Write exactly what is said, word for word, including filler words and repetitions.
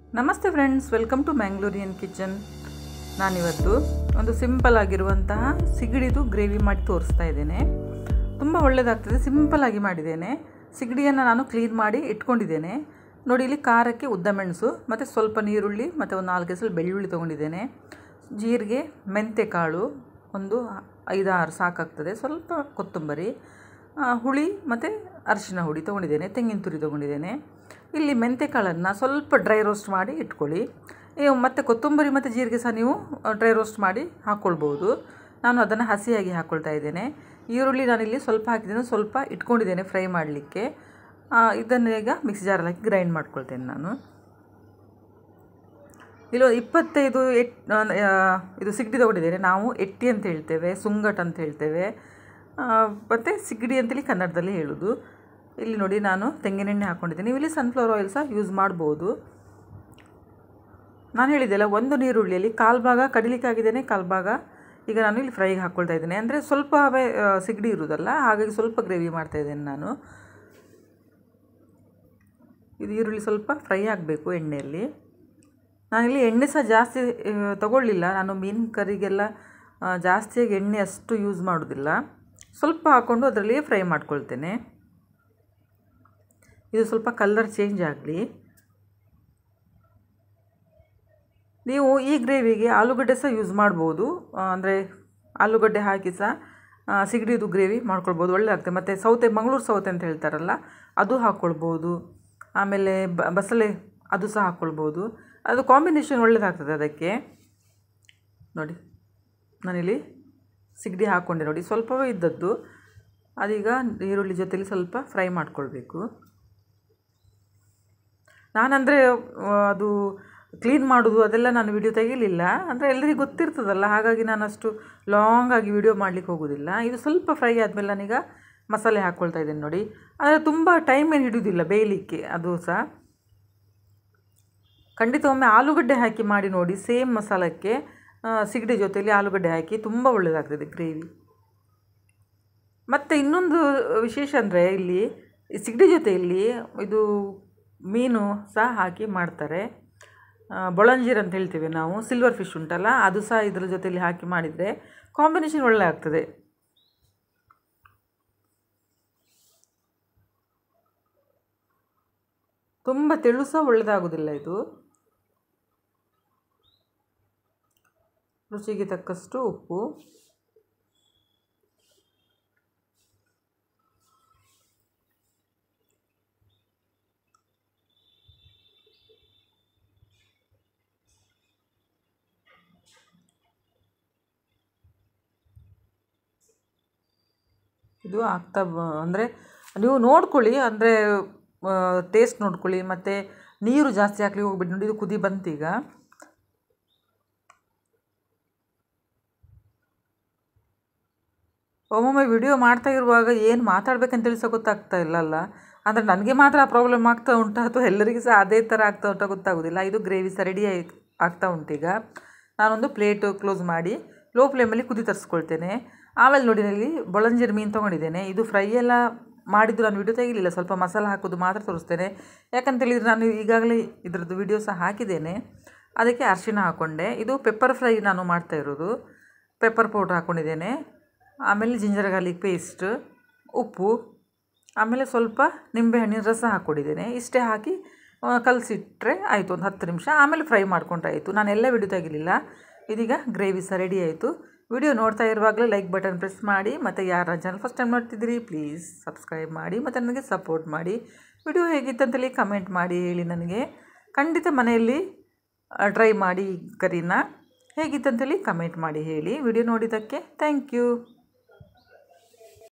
ನಮಸ್ತೆ friends, welcome to Mangalorean kitchen. ನಾನಿವತ್ತು ಒಂದು ಸಿಂಪಲ್ ಆಗಿರುವಂತಹ ಸಿಗಡಿದು ಗ್ರೇವಿ ಮಾಡಿ ತೋರಿಸ್ತಾ ಇದ್ದೇನೆ. ತುಂಬ ಒಳ್ಳೆಯದಾಗ್ತದೆ. ಸಿಂಪಲ್ಲಾಗಿ ಮಾಡಿದ್ದೇನೆ. ಸಿಗಡಿಯನ್ನು ನಾನು ಕ್ಲೀನ್ ಮಾಡಿ ಇಟ್ಕೊಂಡಿದ್ದೇನೆ. ನೋಡಿ, ಇಲ್ಲಿ ಖಾರಕ್ಕೆ ಉದ್ದ ಮೆಣಸು ಮತ್ತು ಸ್ವಲ್ಪ ನೀರುಳ್ಳಿ ಮತ್ತು ಒಂದು ನಾಲ್ಕು ಎಸಳು ಬೆಳ್ಳುಳ್ಳಿ ತೊಗೊಂಡಿದ್ದೇನೆ. ಜೀರಿಗೆ, ಮೆಂತ್ಯ ಕಾಳು ಒಂದು ಐದಾರು ಸಾಕಾಗ್ತದೆ. ಸ್ವಲ್ಪ ಕೊತ್ತಂಬರಿ, ಹುಳಿ ಮತ್ತು ಅರಿಶಿನ ಹುಡಿ ತೊಗೊಂಡಿದ್ದೇನೆ. ತೆಂಗಿನ ತುರಿ ತೊಗೊಂಡಿದ್ದೇನೆ. ಇಲ್ಲಿ ಮೆಂತ್ಯ ಕಾಳನ್ನು ಸ್ವಲ್ಪ ಡ್ರೈ ರೋಸ್ಟ್ ಮಾಡಿ ಇಟ್ಕೊಳ್ಳಿ. ಮತ್ತು ಕೊತ್ತಂಬರಿ ಮತ್ತು ಜೀರಿಗೆ ಸಹ ನೀವು ಡ್ರೈ ರೋಸ್ಟ್ ಮಾಡಿ ಹಾಕ್ಕೊಳ್ಬೋದು. ನಾನು ಅದನ್ನು ಹಸಿಯಾಗಿ ಹಾಕ್ಕೊಳ್ತಾ ಇದ್ದೇನೆ. ಈರುಳ್ಳಿ ನಾನಿಲ್ಲಿ ಸ್ವಲ್ಪ ಹಾಕಿದ್ದೇನೆ, ಸ್ವಲ್ಪ ಇಟ್ಕೊಂಡಿದ್ದೇನೆ ಫ್ರೈ ಮಾಡಲಿಕ್ಕೆ. ಇದನ್ನು ಈಗ ಮಿಕ್ಸಿ ಜಾರಲ್ಲಿ ಹಾಕಿ ಗ್ರೈಂಡ್ ಮಾಡ್ಕೊಳ್ತೇನೆ ನಾನು. ಇಲ್ಲಿ ಇಪ್ಪತ್ತೈದು ಎಟ್ ಇದು ಸಿಗಡಿ ತೊಗೊಂಡಿದ್ದೇನೆ. ನಾವು ಎಟ್ಟಿ ಅಂತ ಹೇಳ್ತೇವೆ, ಸುಂಗಟ ಅಂತ ಹೇಳ್ತೇವೆ, ಮತ್ತು ಸಿಗಡಿ ಅಂತೇಳಿ ಕನ್ನಡದಲ್ಲಿ ಹೇಳೋದು. ಇಲ್ಲಿ ನೋಡಿ, ನಾನು ತೆಂಗಿನೆಣ್ಣೆ ಹಾಕ್ಕೊಂಡಿದ್ದೀನಿ. ನೀವು ಇಲ್ಲಿ ಸನ್ಫ್ಲವರ್ ಆಯಿಲ್ ಸಹ ಯೂಸ್ ಮಾಡ್ಬೋದು. ನಾನು ಹೇಳಿದ್ದೆಲ್ಲ, ಒಂದು ನೀರುಳ್ಳಿಯಲ್ಲಿ ಕಾಲು ಭಾಗ ಕಡಿಲಿಕ್ಕಾಗಿದ್ದೇನೆ, ಕಾಲು ಭಾಗ ಈಗ ನಾನು ಇಲ್ಲಿ ಫ್ರೈಗೆ ಹಾಕ್ಕೊಳ್ತಾ ಇದ್ದೇನೆ. ಅಂದರೆ ಸ್ವಲ್ಪ ಸಿಗಡಿ ಇರುವುದಲ್ಲ, ಹಾಗಾಗಿ ಸ್ವಲ್ಪ ಗ್ರೇವಿ ಮಾಡ್ತಾಯಿದ್ದೇನೆ ನಾನು. ಇದು ಈರುಳ್ಳಿ ಸ್ವಲ್ಪ ಫ್ರೈ ಆಗಬೇಕು ಎಣ್ಣೆಯಲ್ಲಿ. ನಾನಿಲ್ಲಿ ಎಣ್ಣೆ ಸಹ ಜಾಸ್ತಿ ತಗೊಳ್ಳಿಲ್ಲ. ನಾನು ಮೀನು ಕರಿಗೆಲ್ಲ ಜಾಸ್ತಿಯಾಗಿ ಎಣ್ಣೆ ಅಷ್ಟು ಯೂಸ್ ಮಾಡೋದಿಲ್ಲ. ಸ್ವಲ್ಪ ಹಾಕ್ಕೊಂಡು ಅದರಲ್ಲಿಯೇ ಫ್ರೈ ಮಾಡ್ಕೊಳ್ತೇನೆ. ಇದು ಸ್ವಲ್ಪ ಕಲರ್ ಚೇಂಜ್ ಆಗಲಿ. ನೀವು ಈ ಗ್ರೇವಿಗೆ ಆಲೂಗಡ್ಡೆ ಸಹ ಯೂಸ್ ಮಾಡ್ಬೋದು. ಅಂದರೆ ಆಲೂಗಡ್ಡೆ ಹಾಕಿ ಸಹ ಸಿಗಡಿದು ಗ್ರೇವಿ ಮಾಡ್ಕೊಳ್ಬೋದು, ಒಳ್ಳೆಯದಾಗ್ತದೆ. ಮತ್ತು ಸೌತೆ, ಮಂಗಳೂರು ಸೌತೆ ಅಂತ ಹೇಳ್ತಾರಲ್ಲ, ಅದು ಹಾಕ್ಕೊಳ್ಬೋದು. ಆಮೇಲೆ ಬ ಬಸಳೆ ಅದು ಸಹ ಹಾಕ್ಕೊಳ್ಬೋದು. ಅದು ಕಾಂಬಿನೇಷನ್ ಒಳ್ಳೆಯದಾಗ್ತದೆ ಅದಕ್ಕೆ. ನೋಡಿ, ನಾನಿಲ್ಲಿ ಸಿಗಡಿ ಹಾಕ್ಕೊಂಡೆ. ನೋಡಿ, ಸ್ವಲ್ಪವೇ ಇದ್ದದ್ದು. ಅದೀಗ ಈರುಳ್ಳಿ ಜೊತೆಲಿ ಸ್ವಲ್ಪ ಫ್ರೈ ಮಾಡ್ಕೊಳ್ಬೇಕು. ನಾನಂದರೆ ಅದು ಕ್ಲೀನ್ ಮಾಡೋದು ಅದೆಲ್ಲ ನಾನು ವಿಡಿಯೋ ತೆಗಿಲಿಲ್ಲ. ಅಂದರೆ ಎಲ್ಲರಿಗೂ ಗೊತ್ತಿರ್ತದಲ್ಲ, ಹಾಗಾಗಿ ನಾನು ಅಷ್ಟು ಲಾಂಗಾಗಿ ವಿಡಿಯೋ ಮಾಡಲಿಕ್ಕೆ ಹೋಗೋದಿಲ್ಲ. ಇದು ಸ್ವಲ್ಪ ಫ್ರೈ ಆದಮೇಲೆ ನಾನೀಗ ಮಸಾಲೆ ಹಾಕ್ಕೊಳ್ತಾ ಇದ್ದೇನೆ. ನೋಡಿ, ಆದರೆ ತುಂಬ ಟೈಮ್ ಏನು ಹಿಡಿಯೋದಿಲ್ಲ ಬೇಯಲಿಕ್ಕೆ. ಅದು ಸಹ ಖಂಡಿತ ಒಮ್ಮೆ ಆಲೂಗಡ್ಡೆ ಹಾಕಿ ಮಾಡಿ ನೋಡಿ. ಸೇಮ್ ಮಸಾಲಕ್ಕೆ ಸಿಗಡಿ ಜೊತೆಯಲ್ಲಿ ಆಲೂಗಡ್ಡೆ ಹಾಕಿ ತುಂಬ ಒಳ್ಳೆಯದಾಗ್ತದೆ ಗ್ರೇವಿ. ಮತ್ತು ಇನ್ನೊಂದು ವಿಶೇಷ ಅಂದರೆ, ಇಲ್ಲಿ ಸಿಗಡಿ ಜೊತೆಯಲ್ಲಿ ಇದು ಮೀನು ಸಹ ಹಾಕಿ ಮಾಡ್ತಾರೆ. bolanjeer ಅಂತ ಹೇಳ್ತೀವಿ ನಾವು, ಸಿಲ್ವರ್ ಫಿಶ್ ಉಂಟಲ್ಲ, ಅದು ಸಹ ಇದರ ಜೊತೆಯಲ್ಲಿ ಹಾಕಿ ಮಾಡಿದರೆ ಕಾಂಬಿನೇಷನ್ ಒಳ್ಳೆ ಆಗ್ತದೆ. ತುಂಬ ತೆಳು ಸಹ ಒಳ್ಳೆಯದಾಗೋದಿಲ್ಲ ಇದು. ರುಚಿಗೆ ತಕ್ಕಷ್ಟು ಉಪ್ಪು, ಇದು ಆಗ್ತಾ ಅಂದರೆ ನೀವು ನೋಡ್ಕೊಳ್ಳಿ, ಅಂದರೆ ಟೇಸ್ಟ್ ನೋಡ್ಕೊಳ್ಳಿ. ಮತ್ತು ನೀರು ಜಾಸ್ತಿ ಹಾಕಲಿ ಹೋಗ್ಬಿಟ್ಟು. ನೋಡಿ, ಇದು ಕುದಿ ಬಂತೀಗ. ಒಮ್ಮೊಮ್ಮೆ ವಿಡಿಯೋ ಮಾಡ್ತಾ ಇರುವಾಗ ಏನು ಮಾತಾಡ್ಬೇಕಂತೇಳಿ ಸಹ ಗೊತ್ತಾಗ್ತಾ ಇಲ್ಲ ಅಲ್ಲ. ಅಂದರೆ ನನಗೆ ಮಾತ್ರ ಆ ಪ್ರಾಬ್ಲಮ್ ಆಗ್ತಾ ಉಂಟು ಅಥವಾ ಎಲ್ಲರಿಗೂ ಸಹ ಅದೇ ಥರ ಆಗ್ತಾ ಉಂಟು ಗೊತ್ತಾಗೋದಿಲ್ಲ. ಇದು ಗ್ರೇವಿ ಸಹ ರೆಡಿ ಆಗಿ ಆಗ್ತಾ ಉಂಟೀಗ. ನಾನೊಂದು ಪ್ಲೇಟು ಕ್ಲೋಸ್ ಮಾಡಿ ಲೋ ಫ್ಲೇಮಲ್ಲಿ ಕುದಿ ತರಿಸ್ಕೊಳ್ತೇನೆ. ಆಮೇಲೆ ನೋಡಿ, ಇಲ್ಲಿ bolanjeer ಮೀನು ತೊಗೊಂಡಿದ್ದೇನೆ. ಇದು ಫ್ರೈ ಎಲ್ಲ ಮಾಡಿದ್ದು ನಾನು ವಿಡಿಯೋ ತೆಗಿಲಿಲ್ಲ, ಸ್ವಲ್ಪ ಮಸಾಲೆ ಹಾಕೋದು ಮಾತ್ರ ತೋರಿಸ್ತೇನೆ. ಯಾಕಂತೇಳಿದರೆ ನಾನು ಈಗಾಗಲೇ ಇದರದ್ದು ವಿಡಿಯೋ ಸಹ ಹಾಕಿದ್ದೇನೆ. ಅದಕ್ಕೆ ಅರಿಶಿನ ಹಾಕ್ಕೊಂಡೆ. ಇದು ಪೆಪ್ಪರ್ ಫ್ರೈ ನಾನು ಮಾಡ್ತಾ ಇರೋದು. ಪೆಪ್ಪರ್ ಪೌಡ್ರ್ ಹಾಕ್ಕೊಂಡಿದ್ದೇನೆ. ಆಮೇಲೆ ಜಿಂಜರ್ ಗಾರ್ಲಿಕ್ ಪೇಸ್ಟ್, ಉಪ್ಪು, ಆಮೇಲೆ ಸ್ವಲ್ಪ ನಿಂಬೆಹಣ್ಣಿನ ರಸ ಹಾಕ್ಕೊಂಡಿದ್ದೇನೆ. ಇಷ್ಟೇ ಹಾಕಿ ಕಲಸಿಟ್ರೆ ಆಯಿತು ಒಂದು ಹತ್ತು ನಿಮಿಷ. ಆಮೇಲೆ ಫ್ರೈ ಮಾಡ್ಕೊಂಡ್ರೆ ಆಯಿತು. ನಾನೆಲ್ಲ ವಿಡಿಯೋ ತೆಗಿಲಿಲ್ಲ. ಇದೀಗ ಗ್ರೇವಿ ಸಹ ರೆಡಿ ಆಯಿತು. ವಿಡಿಯೋ ನೋಡ್ತಾ ಇರುವಾಗಲೇ ಲೈಕ್ ಬಟನ್ ಪ್ರೆಸ್ ಮಾಡಿ. ಮತ್ತು ಯಾರ ಚಾನಲ್ ಫಸ್ಟ್ ಟೈಮ್ ನೋಡ್ತಿದ್ದೀರಿ ಪ್ಲೀಸ್ ಸಬ್ಸ್ಕ್ರೈಬ್ ಮಾಡಿ ಮತ್ತು ನನಗೆ ಸಪೋರ್ಟ್ ಮಾಡಿ. ವಿಡಿಯೋ ಹೇಗಿತ್ತಂತೇಳಿ ಕಮೆಂಟ್ ಮಾಡಿ ಹೇಳಿ ನನಗೆ. ಖಂಡಿತ ಮನೆಯಲ್ಲಿ ಟ್ರೈ ಮಾಡಿ ಕರಿನ. ಹೇಗಿತ್ತಂತೇಳಿ ಕಮೆಂಟ್ ಮಾಡಿ ಹೇಳಿ. ವಿಡಿಯೋ ನೋಡಿದ್ದಕ್ಕೆ ಥ್ಯಾಂಕ್ ಯು.